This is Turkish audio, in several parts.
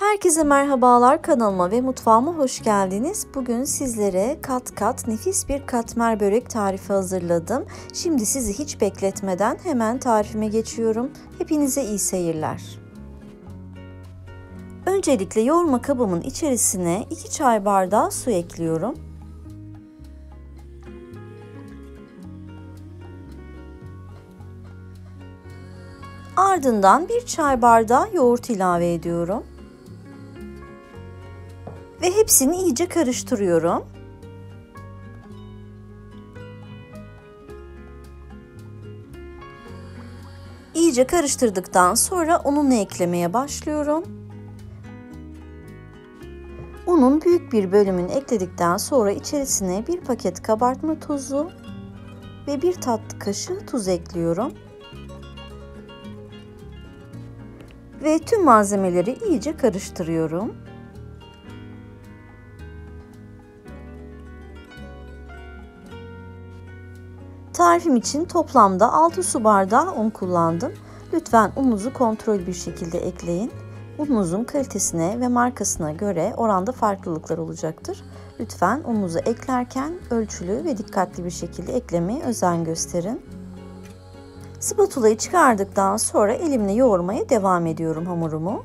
Herkese merhabalar, kanalıma ve mutfağıma hoş geldiniz. Bugün sizlere kat kat nefis bir katmer börek tarifi hazırladım. Şimdi sizi hiç bekletmeden hemen tarifime geçiyorum. Hepinize iyi seyirler. Öncelikle yoğurma kabımın içerisine 2 çay bardağı su ekliyorum. Ardından 1 çay bardağı yoğurt ilave ediyorum. Ve hepsini iyice karıştırıyorum. İyice karıştırdıktan sonra ununu eklemeye başlıyorum. Unun büyük bir bölümünü ekledikten sonra içerisine 1 paket kabartma tozu ve 1 tatlı kaşığı tuz ekliyorum. Ve tüm malzemeleri iyice karıştırıyorum. Tarifim için toplamda 6 su bardağı un kullandım. Lütfen ununuzu kontrollü bir şekilde ekleyin. Ununuzun kalitesine ve markasına göre oranda farklılıklar olacaktır. Lütfen ununuzu eklerken ölçülü ve dikkatli bir şekilde eklemeye özen gösterin. Spatulayı çıkardıktan sonra elimle yoğurmaya devam ediyorum hamurumu.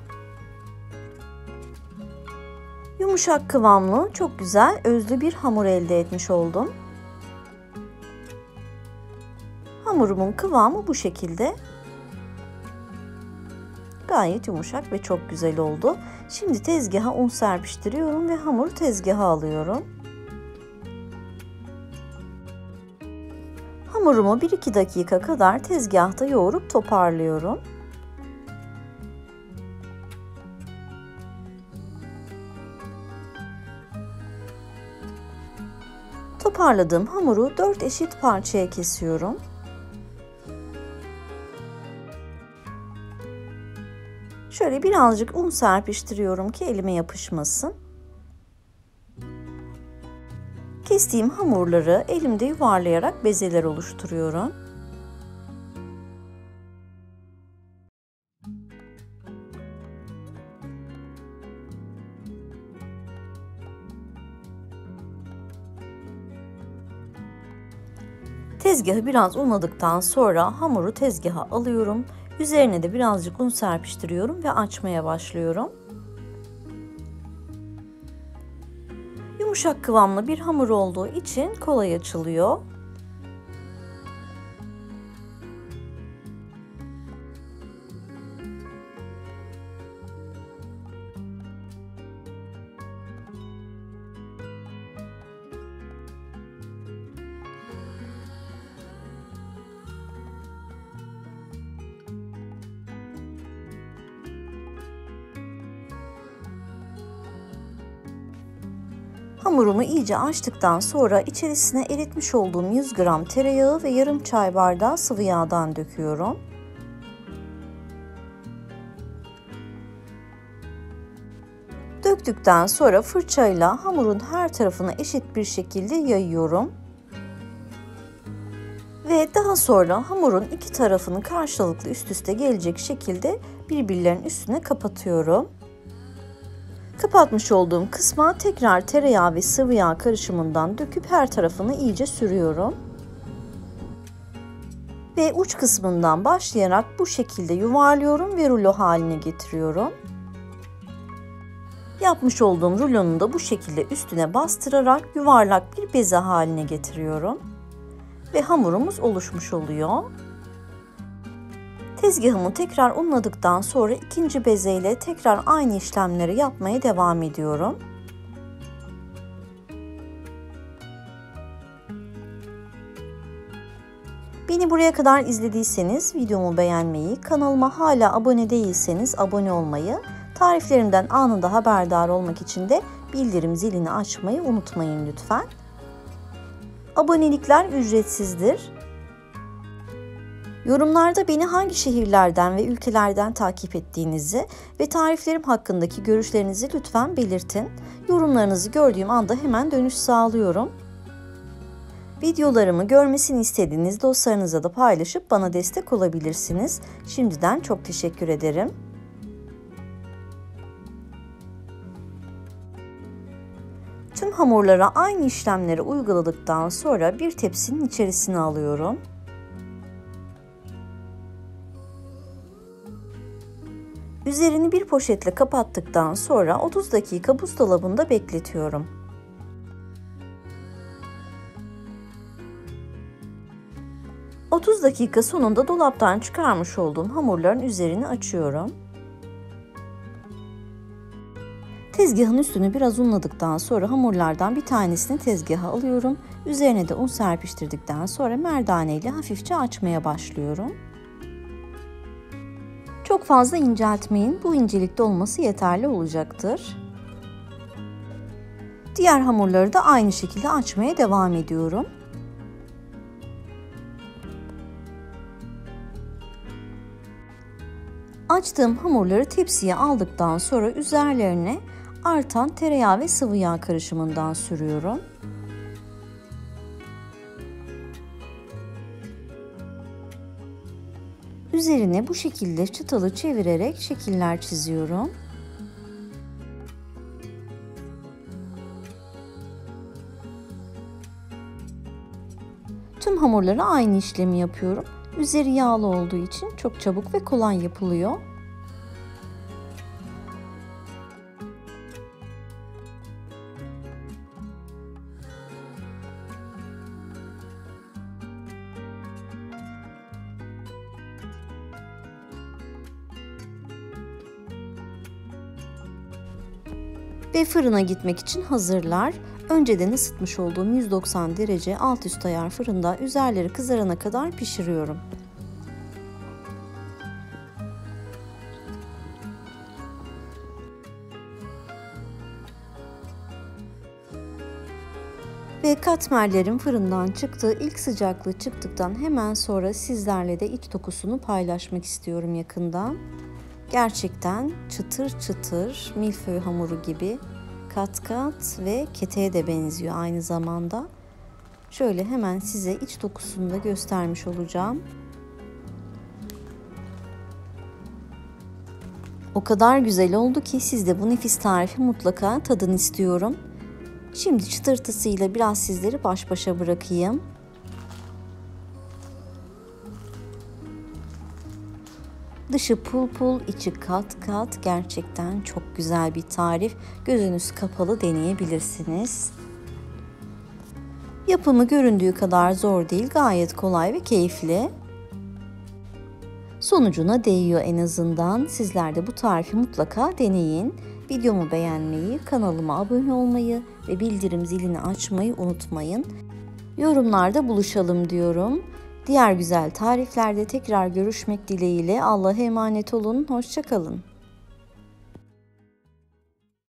Yumuşak kıvamlı, çok güzel, özlü bir hamur elde etmiş oldum. Hamurumun kıvamı bu şekilde. Gayet yumuşak ve çok güzel oldu. Şimdi tezgaha un serpiştiriyorum ve hamuru tezgaha alıyorum. Hamurumu 1-2 dakika kadar tezgahta yoğurup toparlıyorum. Toparladığım hamuru 4 eşit parçaya kesiyorum. Şöyle birazcık un serpiştiriyorum ki elime yapışmasın. Kestiğim hamurları elimde yuvarlayarak bezeler oluşturuyorum. Tezgahı biraz unladıktan sonra hamuru tezgaha alıyorum. Üzerine de birazcık un serpiştiriyorum ve açmaya başlıyorum. Yumuşak kıvamlı bir hamur olduğu için kolay açılıyor. Hamurumu iyice açtıktan sonra içerisine eritmiş olduğum 100 gram tereyağı ve yarım çay bardağı sıvı yağdan döküyorum. Döktükten sonra fırçayla hamurun her tarafına eşit bir şekilde yayıyorum. Ve daha sonra hamurun iki tarafını karşılıklı üst üste gelecek şekilde birbirlerinin üstüne kapatıyorum. Kapatmış olduğum kısma tekrar tereyağı ve sıvı yağ karışımından döküp her tarafını iyice sürüyorum. Ve uç kısmından başlayarak bu şekilde yuvarlıyorum ve rulo haline getiriyorum. Yapmış olduğum rulonu da bu şekilde üstüne bastırarak yuvarlak bir beze haline getiriyorum. Ve hamurumuz oluşmuş oluyor. Tezgahımı tekrar unladıktan sonra ikinci bezeyle tekrar aynı işlemleri yapmaya devam ediyorum. Beni buraya kadar izlediyseniz videomu beğenmeyi, kanalıma hala abone değilseniz abone olmayı, tariflerimden anında haberdar olmak için de bildirim zilini açmayı unutmayın lütfen. Abonelikler ücretsizdir. Yorumlarda beni hangi şehirlerden ve ülkelerden takip ettiğinizi ve tariflerim hakkındaki görüşlerinizi lütfen belirtin. Yorumlarınızı gördüğüm anda hemen dönüş sağlıyorum. Videolarımı görmesini istediğiniz dostlarınızla da paylaşıp bana destek olabilirsiniz. Şimdiden çok teşekkür ederim. Tüm hamurlara aynı işlemleri uyguladıktan sonra bir tepsinin içerisine alıyorum. Üzerini bir poşetle kapattıktan sonra 30 dakika buzdolabında bekletiyorum. "30 dakika sonunda dolaptan çıkarmış olduğum hamurların üzerini açıyorum. Tezgahın üstünü biraz unladıktan sonra hamurlardan bir tanesini tezgaha alıyorum. Üzerine de un serpiştirdikten sonra merdane ile hafifçe açmaya başlıyorum. Çok fazla inceltmeyin, bu incelikte olması yeterli olacaktır. Diğer hamurları da aynı şekilde açmaya devam ediyorum. Açtığım hamurları tepsiye aldıktan sonra üzerlerine artan tereyağı ve sıvı yağ karışımından sürüyorum. Üzerine bu şekilde çıtalı çevirerek şekiller çiziyorum. Tüm hamurlara aynı işlemi yapıyorum. Üzeri yağlı olduğu için çok çabuk ve kolay yapılıyor. Ve fırına gitmek için hazırlar. Önceden ısıtmış olduğum 190 derece alt üst ayar fırında üzerleri kızarana kadar pişiriyorum. Ve katmerlerim fırından çıktı. İlk sıcaklığı çıktıktan hemen sonra sizlerle de iç dokusunu paylaşmak istiyorum yakından. Gerçekten çıtır çıtır milföy hamuru gibi kat kat ve keteğe de benziyor aynı zamanda. Şöyle hemen size iç dokusunu da göstermiş olacağım. O kadar güzel oldu ki siz de bu nefis tarifi mutlaka tadın istiyorum. Şimdi çıtırtısıyla biraz sizleri baş başa bırakayım. Dışı pul pul, içi kat kat, gerçekten çok güzel bir tarif. Gözünüz kapalı deneyebilirsiniz. Yapımı göründüğü kadar zor değil, gayet kolay ve keyifli. Sonucuna değiyor en azından. Sizler de bu tarifi mutlaka deneyin. Videomu beğenmeyi, kanalıma abone olmayı ve bildirim zilini açmayı unutmayın. Yorumlarda buluşalım diyorum. Diğer güzel tariflerde tekrar görüşmek dileğiyle. Allah'a emanet olun. Hoşça kalın.